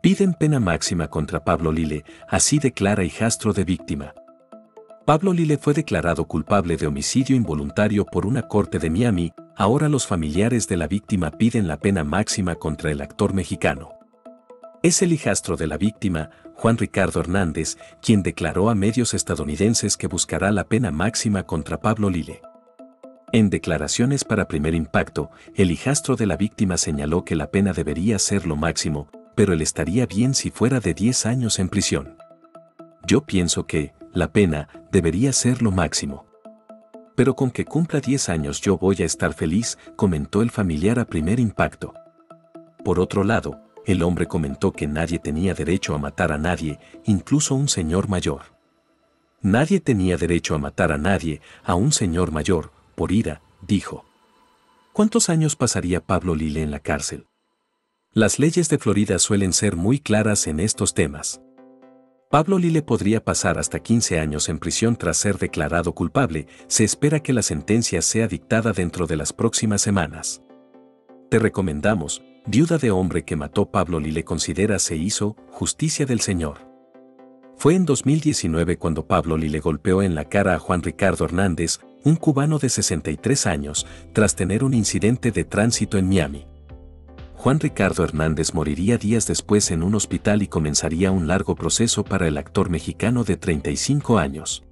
Piden pena máxima contra Pablo Lyle, así declara hijastro de víctima. Pablo Lyle fue declarado culpable de homicidio involuntario por una corte de Miami. Ahora los familiares de la víctima piden la pena máxima contra el actor mexicano. Es el hijastro de la víctima, Juan Ricardo Hernández, quien declaró a medios estadounidenses que buscará la pena máxima contra Pablo Lyle. En declaraciones para Primer Impacto, el hijastro de la víctima señaló que la pena debería ser lo máximo, pero él estaría bien si fuera de 10 años en prisión. Yo pienso que la pena debería ser lo máximo. Pero con que cumpla 10 años yo voy a estar feliz, comentó el familiar a Primer Impacto. Por otro lado, el hombre comentó que nadie tenía derecho a matar a nadie, incluso un señor mayor. Nadie tenía derecho a matar a nadie, a un señor mayor, por ira, dijo. ¿Cuántos años pasaría Pablo Lyle en la cárcel? Las leyes de Florida suelen ser muy claras en estos temas. Pablo Lyle podría pasar hasta 15 años en prisión tras ser declarado culpable. Se espera que la sentencia sea dictada dentro de las próximas semanas. Te recomendamos, viuda de hombre que mató Pablo Lyle considera se hizo justicia del Señor. Fue en 2019 cuando Pablo Lyle golpeó en la cara a Juan Ricardo Hernández, un cubano de 63 años, tras tener un incidente de tránsito en Miami. Juan Ricardo Hernández moriría días después en un hospital y comenzaría un largo proceso para el actor mexicano de 35 años.